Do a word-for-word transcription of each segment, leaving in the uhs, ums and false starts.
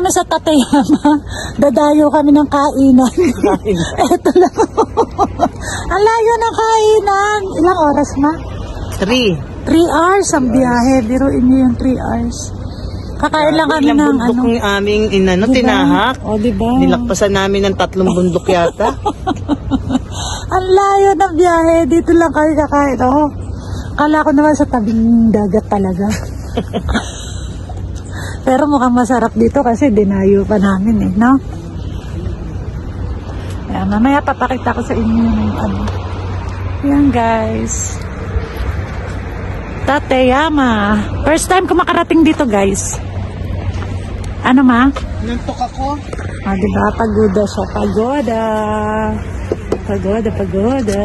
kami sa Tateyama. Dadayo kami ng kainan. Eto lang. Ang layo ng kainan. Ilang oras ma? Three. Three hours ang biyahe. Biruin niyo yung three hours. Kakain lang kami ng ano. Bundok ng aming inano, diba? Tinahak. O, diba? Nilakpasan namin ng tatlong bundok yata. Ang layo ng biyahe. Dito lang kami kakain. Oh. Kala ko naman sa tabing dagat talaga. Pero mukhang masarap dito kasi dinayo pa namin eh, no? Ayan, mamaya papakita ko sa inyo yung ano. Ayan guys. Tateyama. First time ko makarating dito guys. Ano ma? Nantok ako. Ah, diba? Pagoda siya. Pagoda. Pagoda, pagoda.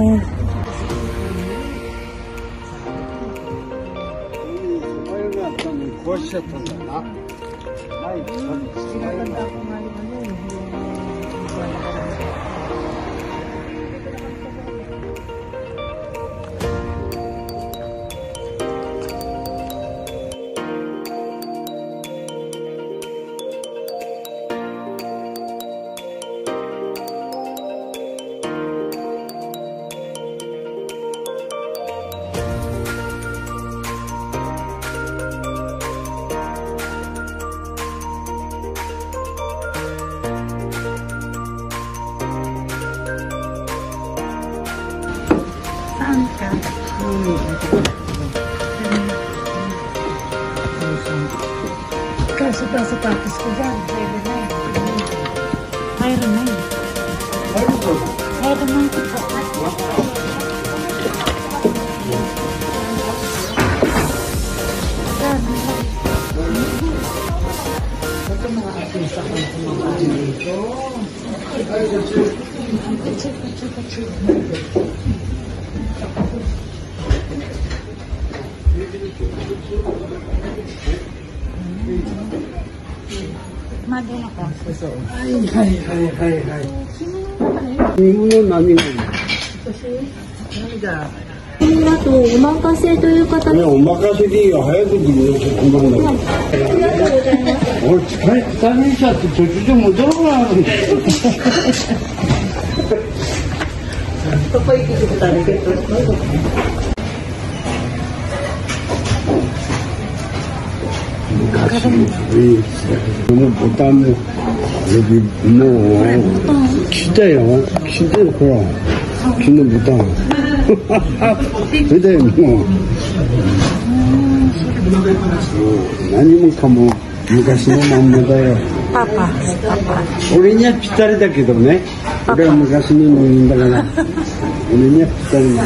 Saan ka? Kaso pa sapatos ko dyan. Mayroon na yun. Mayroon na yun. Mayroon na yun. Ito mga artista ko na kumakain dito. Madon ako. Hai, hai, hai, hai, hai. Nimono nani no? Naniga? あとおまかせという形で。 ね、お任せでいいよ。早く自分の本番だ。 ありがとうございます。 俺疲れたねちゃって途中で戻ろうかな。 Ito pa ikikita rin ito. もうボタンももう来たよ来てるほら昨日ボタンそれでもう何もかも昔のまんまだよ。 パパ、パパ。 俺にはぴったりだけどね。俺は昔の人間だから俺にはぴったりだ。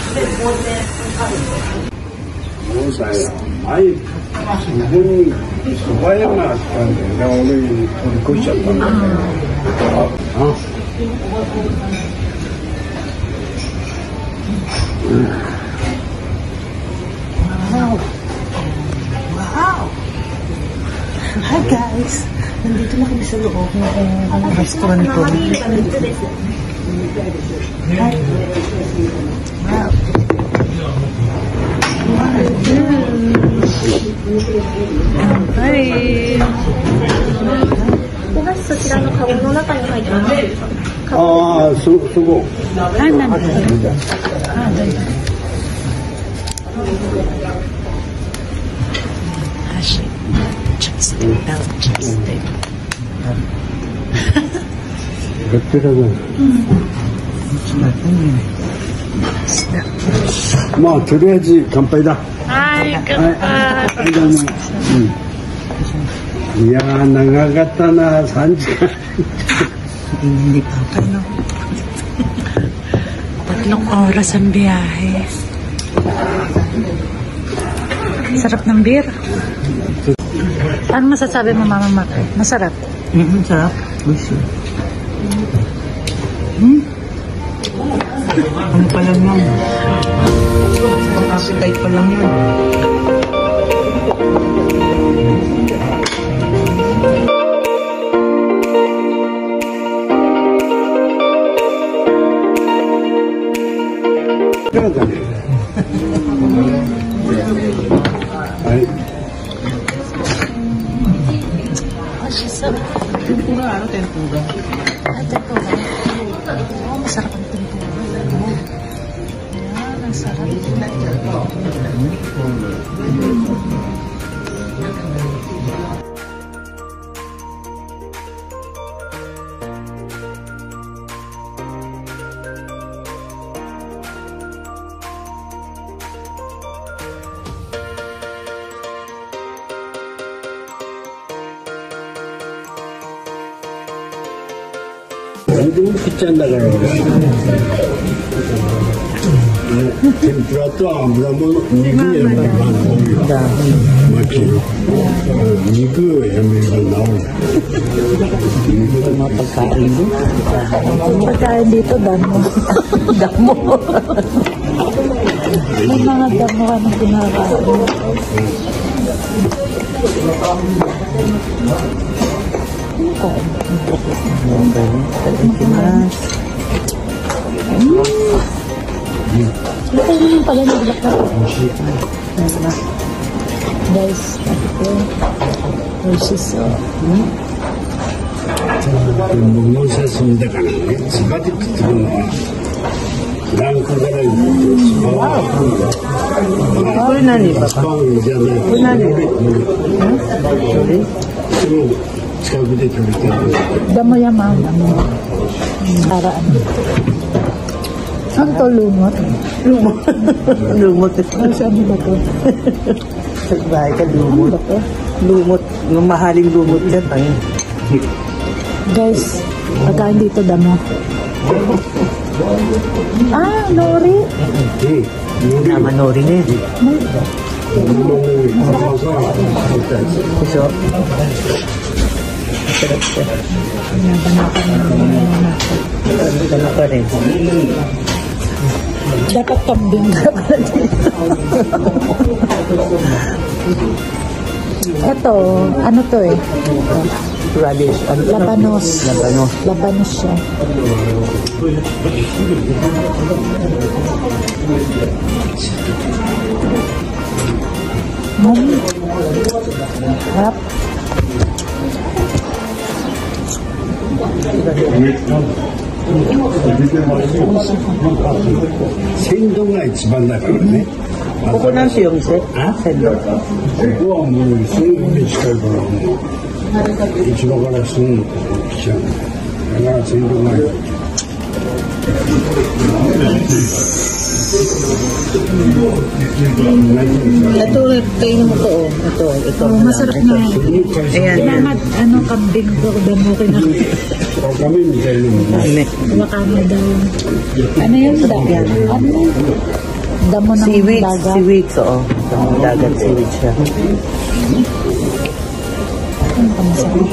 そうだよ。前そこに蕎麦屋があったんだよ。だから俺取り越しちゃったんだよ。あ、うん。 Wow! Hi guys! Nandito na kami sa loob ng restaurant ko. Hi! Wow! Hi! お箸そちらのカゴの中に入ってます。 ああ、そ、そこ。 はい、なんだ。あ、大丈夫。箸。Just out, just out. ペッペラだ。まあ、とりあえず乾杯だ。 はい、乾杯。 はい、どうも。うん。いやー、長かったな、三時間。 Hindi pa pa, no? Tatlong oras ang biyahe. Sarap ng beer. Ano masasabi mo, Mama Mac? Masarap? Mm-hmm, sarap. Gusto. Hmm? Ano pa lang yan? Pang-appetite pa lang yan. shiso. Tempura, ano tempura? Ay, tempura. Oo, masarap ang tempura. Yan, ang sarap. 완전 비싼다가요. 템프라도 아무라면 니그에 많아. 맞지? 니그 해밀가 나오네. Mga pagkain doon. Ang pagkain dito, damo. Damo. May mga damo ka ng kinakain. Ano ko? Ito yung pala nagulak na po. Guys, ito. Versus, oh. 먹는 사슴인데 가는 스파디 들어가. 난 그거를 Kulinani ba? 스파이잖아요. 우리 지금 차부대 들을 때 Damo yan, ma'am. Ano? Para ano? Ano to, lumot? Lumot. Lumot. Ano saan ba to? Sa bahay ka, Ano lumot. ba to? Lumot. Yung mahaling lumot yan. Ay. Guys, pagkain dito, damo. Ah, nori. 응. Tama nori na yun. Puso. Masarap siya. Nabanakan na naman. Ano pa rin? Dapat kambing ka pala dito. Ito, ano to eh? Radish. Ano to? Labanos. Labanos. Labanos siya. Mm. Harap. 생도가一番だからね。 Kukunan siya yung set. Ah? Sendo. ここはもうすぐに近いからもう市場からすぐ来ちゃう。だから鮮度がいい。 Ito, kainin mo to. Oh. Ito, ito. Oh, masarap na yan. Ayan, yan. Mga ano, kambing ko, damo kinakain. 赤身みたいなもんね。 Ano? Wakana daw. Ano yun? Da ano? Damo ng Seaweed. dagat. Seaweed, oo. Damong dagat seaweed siya. Ano ka masarap?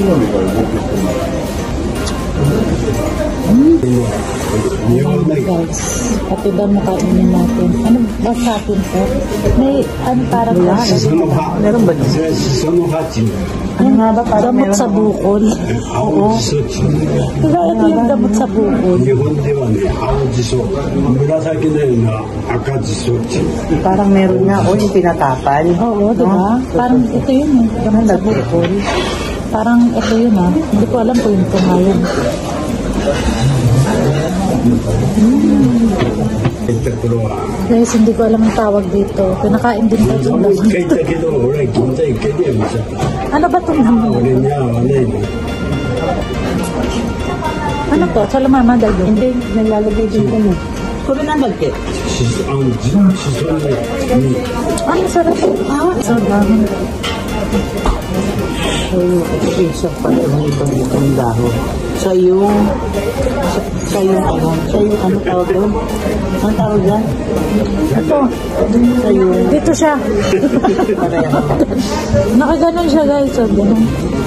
Ayan guys, pati damo kainin natin. Ano ba sa atin to? May ano parang lahat. その葉。 Meron ba doon? その葉っていうの。 Ano nga ba? Parang Damot meron sa bukol. 青じそっていうの。 Diba ito yung damot sa bukol? 日本ではね、青じそ。紫のような赤じそっていう。 Parang meron nga. O, yung tinatapal. Oo, diba? Parang ito yun eh. Damot sa bukol. Parang ito yun ah. Hindi ko alam kung yun ito nga yun. ところは。 Guys, hindi ko alam ang tawag dito. Pinakain din ko そ itong の一 damot. 回だけど、俺は銀座行けねえもんさ。 Ano ba itong damot? 俺には合わないの。 Ano to? Salamama dayo. Hindi, nalalagay dito mo. Kuri na bagkit. しそ、あの、じしそに、 Ano sarap? Ah, sarap. So, ito yung pala itong itong dahon. So, yung sa, sa yung ano, sa yung ano tawag doon? Ano tawag dyan? Ito. Sa yung Dito siya. Nakaganon siya guys. So, ganun.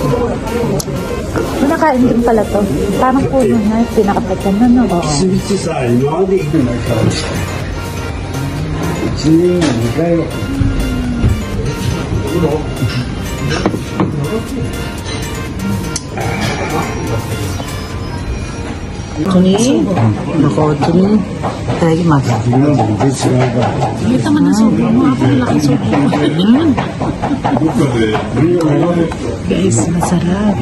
Pinakain din pala to. Parang puno na. Pinakapatan na no. スイーツさ、今まで行くんだから。一年に二回は。 Sarap Ito ni? Nako, ito ni. Tayo mas. 이건 문제치라가 Kita man ang sobrang mo. Ako wala kang sobrang. Guys, masarap.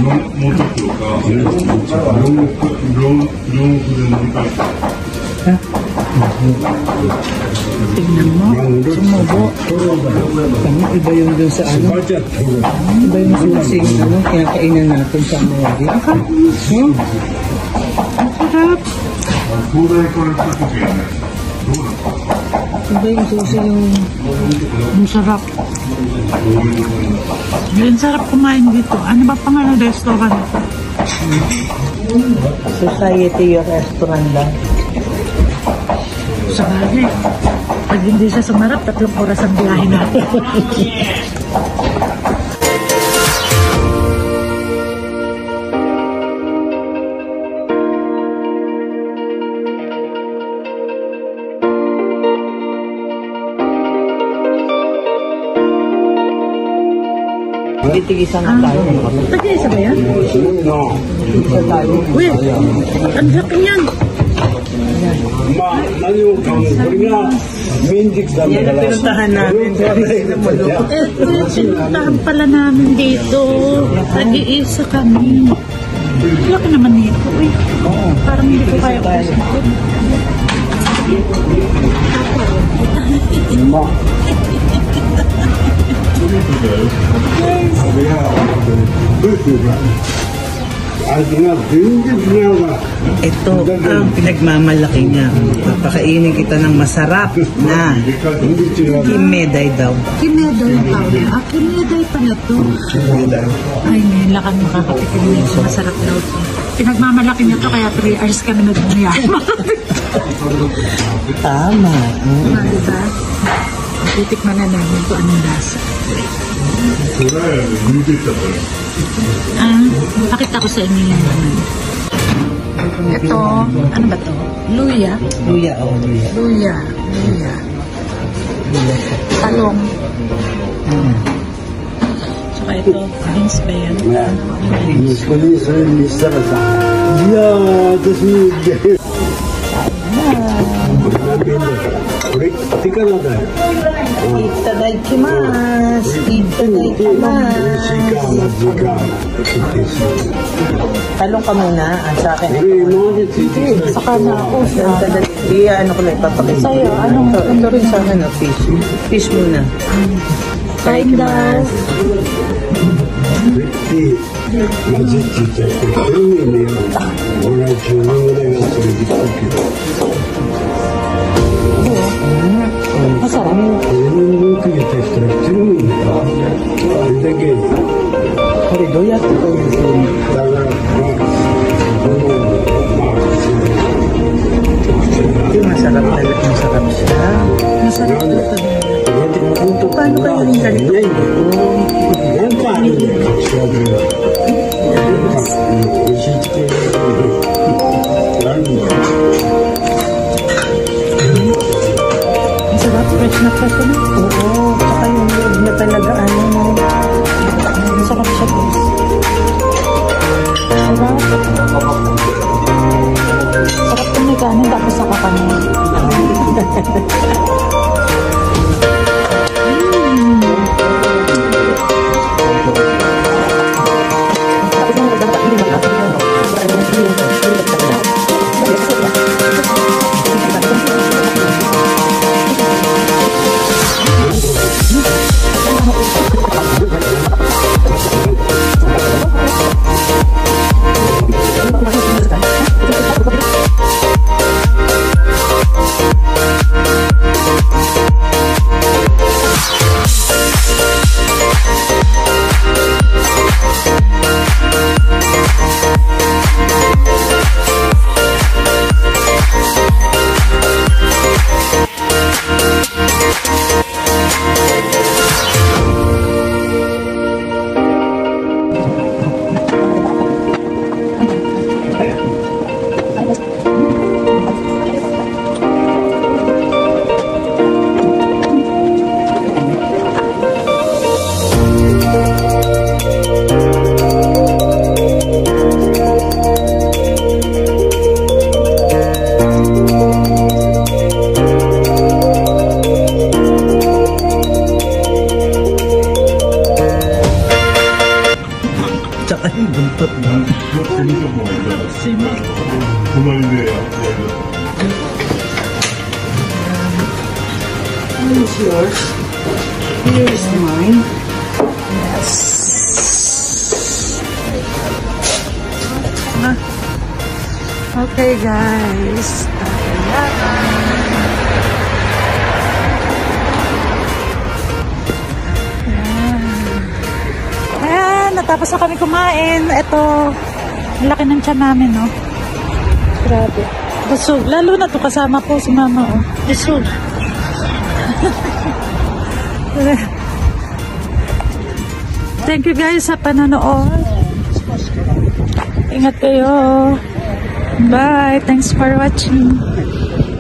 Tingnan mo. Sumubo. Ano, iba yung dun sa ano? Iba yung susing, ano, kinakainan natin sa Amerika. Hmm? Sarap. Iba yung susing yung... Ang sarap. Ang sarap kumain dito. Ano ba pangalan ng restaurant? Society restaurant lang. Sa bagay. Pag hindi siya sumarap, tatlong oras ang biyahe natin. Titigisa na tayo. Tag-isa ba yan? No. Titigisa tayo. Uy! Ang laki niyan! Ma, nani yung kanya, mindik sa Yan ang pinuntahan namin. Eh, pinuntahan pala namin dito. Nag-iisa kami. Laki naman nito. Uy, parang hindi ko kaya pusin. Ma. Ito nga, mindik nga. Ito ang pinagmamalaki niya. Papakainin kita ng masarap na kimeday daw. Kineday pa. Ah, kineday pala to. Ay, ngayon lang kami makakatikin niya sa masarap daw to. Pinagmamalaki niya to kaya three hours kami nagbumiyahe. Tama. Ah, diba? Titikman na namin kung anong lasa. Ah, pakita ko sa inyo yung naman. Ito, ano ba to? Luya. Luya, oh, luya. Luya. Luya. Talong. Hmm. Tsaka ito, beans ba yan? Господи, своим местам. Я, это смех. Тиканада. Itadakimasu. Itadakimasu. Talong ka muna. Ang sa akin. Saka na ako sa... Iya, ano ko lang ipapakita. Sa'yo, anong... Ito rin sa akin, oh, fish. Fish muna. Kain daw. Masarap. Kore, doya ito ko. Masarap talaga. Masarap siya. Masarap ito. Paano kayo rin ganito? Masarap, fresh na fresh na. Oo, tsaka yung loob na talaga, ano mo. Masarap siya, guys. Sarap. Sarap kung may kanin, tapos saka kanin. one is yours. Here is mine. Yes. Ah. Okay, guys. Ayan, natapos na kami kumain. Ito, laki ng tiyan namin, no? Grabe. Busog. Lalo na to kasama po si mama, oh. Busog. Thank you guys sa panonood. Ingat kayo. Bye. Thanks for watching.